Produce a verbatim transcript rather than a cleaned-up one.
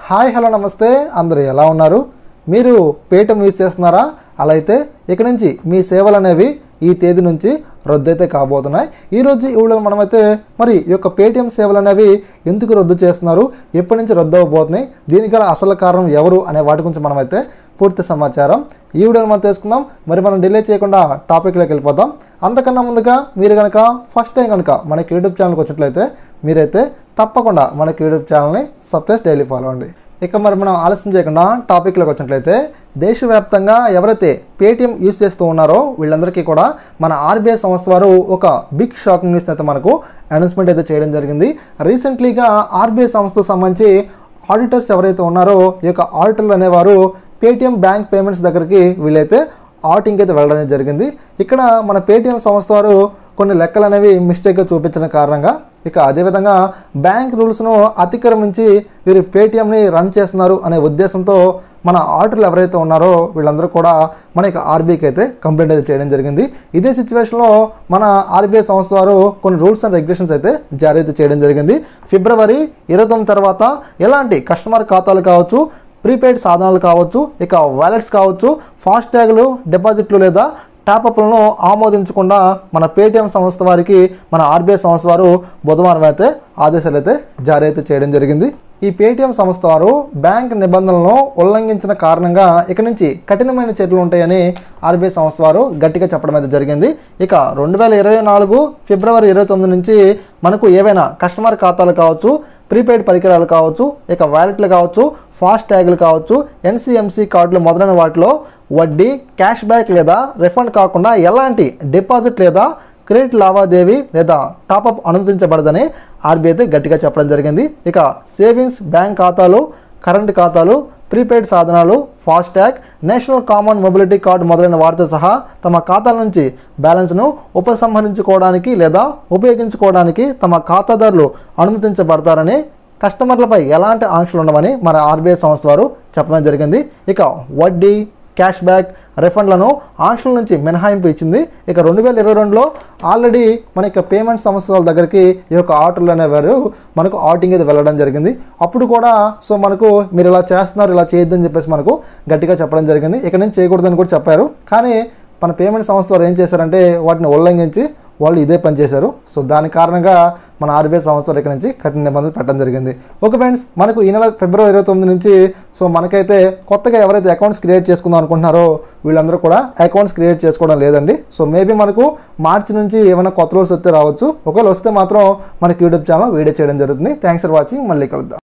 Hi hello నమస్తే అందరూ ఎలా ఉన్నారు? మీరు పేటిఎం యూజ్ చేస్తున్నారా? అలా అయితే ఇక నుంచి మీ సేవలు అనేవి ఈ తేదీ నుంచి రద్దు అయితే కాబోతున్నాయి. ఈరోజు ఈ వీడియోలో మనమైతే మరి ఈ యొక్క పేటిఎం సేవలు అనేవి ఎందుకు రద్దు చేస్తున్నారు, ఎప్పటి నుంచి రద్దు అవ్వబోతున్నాయి, దీనికి గల అసలు కారణం ఎవరు అనే వాటి గురించి మనమైతే పూర్తి సమాచారం ఈ వీడియోలో మనం తెలుసుకుందాం. మరి మనం డిలే చేయకుండా టాపిక్లోకి వెళ్ళిపోదాం. అంతకన్నా ముందుగా మీరు కనుక ఫస్ట్ టైం కనుక మనకి యూట్యూబ్ ఛానల్కి వచ్చినట్లయితే మీరైతే తప్పకుండా మనకి యూట్యూబ్ ఛానల్ని సబ్స్క్రైబ్ డైలీ ఫాలో అండి. ఇక మరి మనం ఆలస్యం చేయకుండా టాపిక్లోకి వచ్చినట్లయితే దేశవ్యాప్తంగా ఎవరైతే పేటిఎం యూజ్ చేస్తూ ఉన్నారో వీళ్ళందరికీ కూడా మన ఆర్బీఐ సంస్థ వారు ఒక బిగ్ షాకింగ్ న్యూస్ అయితే మనకు అనౌన్స్మెంట్ అయితే చేయడం జరిగింది. రీసెంట్లీగా ఆర్బీఐ సంస్థకు సంబంధించి ఆడిటర్స్ ఎవరైతే ఉన్నారో ఈ యొక్క ఆడిటర్లు అనేవారు పేటిఎం బ్యాంక్ పేమెంట్స్ దగ్గరికి వీళ్ళైతే ఆడిటింగ్ అయితే వెళ్ళడం జరిగింది. ఇక్కడ మన పేటిఎం సంస్థ వారు కొన్ని లెక్కలు అనేవి మిస్టేక్గా చూపించిన కారణంగా ఇక అదేవిధంగా బ్యాంక్ రూల్స్ను అతిక్రమించి వీరు పేటిఎంని రన్ చేస్తున్నారు అనే ఉద్దేశంతో మన ఆడిటర్లు ఎవరైతే ఉన్నారో వీళ్ళందరూ కూడా మన యొక్క ఆర్బీఐకి అయితే కంప్లైంట్ అయితే చేయడం జరిగింది. ఇదే సిచ్యువేషన్లో మన ఆర్బీఐ సంస్థ వారు కొన్ని రూల్స్ అండ్ రెగ్యులేషన్స్ అయితే జారీ అయితే చేయడం జరిగింది. ఫిబ్రవరి ఇరవై తొమ్మిది తర్వాత ఎలాంటి కస్టమర్ ఖాతాలు కావచ్చు, ప్రీపెయిడ్ సాధనాలు కావచ్చు, ఇక వాలెట్స్ కావచ్చు, ఫాస్ట్ ట్యాగులు, డిపాజిట్లు లేదా టాపప్లను ఆమోదించకుండా మన పేటిఎం సంస్థ వారికి మన ఆర్బీఐ సంస్థ వారు బుధవారం అయితే ఆదేశాలు అయితే జారీ అయితే చేయడం జరిగింది. ఈ పేటిఎం సంస్థ వారు బ్యాంక్ నిబంధనలను ఉల్లంఘించిన కారణంగా ఇక నుంచి కఠినమైన చర్యలు ఉంటాయని ఆర్బీఐ సంస్థ వారు గట్టిగా చెప్పడం అయితే జరిగింది. ఇక రెండు వేల ఇరవై నాలుగు ఫిబ్రవరి ఇరవై తొమ్మిది నుంచి మనకు ఏవైనా కస్టమర్ ఖాతాలు కావచ్చు, ప్రీపెయిడ్ పరికరాలు కావచ్చు, ఇక వ్యాలెట్లు కావచ్చు, ఫాస్ట్ ట్యాగులు కావచ్చు, ఎన్సీఎంసీ కార్డులు మొదలైన వాటిలో వడ్డీ, క్యాష్ బ్యాక్ లేదా రిఫండ్ కాకుండా ఎలాంటి డిపాజిట్ లేదా క్రెడిట్ లావాదేవీ లేదా టాపప్ అనుమతించబడదని ఆర్బీఐ అయితే గట్టిగా చెప్పడం జరిగింది. ఇక సేవింగ్స్ బ్యాంక్ ఖాతాలు, కరెంట్ ఖాతాలు, ప్రీపెయిడ్ సాధనాలు, fast tag, national common mobility card మొదలైన వాటితో సహా తమ ఖాతాల నుంచి బ్యాలెన్స్ను ఉపసంహరించుకోవడానికి లేదా ఉపయోగించుకోవడానికి తమ ఖాతాదారులు అనుమతించబడతారని, కస్టమర్లపై ఎలాంటి ఆంక్షలు ఉండవని మన ఆర్బీఐ సంస్థ వారు చెప్పడం జరిగింది. ఇక వడ్డీ, క్యాష్ బ్యాక్, రిఫండ్లను ఆంక్షల నుంచి మినహాయింపు ఇచ్చింది. ఇక రెండు వేల ఇరవై రెండులో ఆల్రెడీ మన యొక్క పేమెంట్ సంస్థల దగ్గరికి ఈ యొక్క ఆర్డర్లు అనేవారు మనకు ఆడిటింగ్ అయితే వెళ్ళడం జరిగింది. అప్పుడు కూడా సో మనకు మీరు ఇలా చేస్తున్నారు, ఇలా చేయొద్దని చెప్పేసి మనకు గట్టిగా చెప్పడం జరిగింది. ఇక నుంచి చేయకూడదని కూడా చెప్పారు. కానీ మన పేమెంట్ సంస్థ వారు ఏం చేశారంటే వాటిని ఉల్లంఘించి వాళ్ళు ఇదే పని చేశారు. సో దాని కారణంగా మన ఆర్బీఐ సంస్థలు ఇక్కడ నుంచి కఠిన నిబంధనలు పెట్టడం జరిగింది. ఓకే ఫ్రెండ్స్, మనకు ఈ నెల ఫిబ్రవరి ఇరవై తొమ్మిది నుంచి సో మనకైతే కొత్తగా ఎవరైతే అకౌంట్స్ క్రియేట్ చేసుకుందాం అనుకుంటున్నారో వీళ్ళందరూ కూడా అకౌంట్స్ క్రియేట్ చేసుకోవడం లేదండి. సో మేబీ మనకు మార్చి నుంచి ఏమైనా కొత్త రూల్స్ వస్తే రావచ్చు. ఒకవేళ వస్తే మాత్రం మనకి యూట్యూబ్ ఛానల్ వీడియో చేయడం జరుగుతుంది. Thanks for watching. మళ్ళీ కలుద్దాం.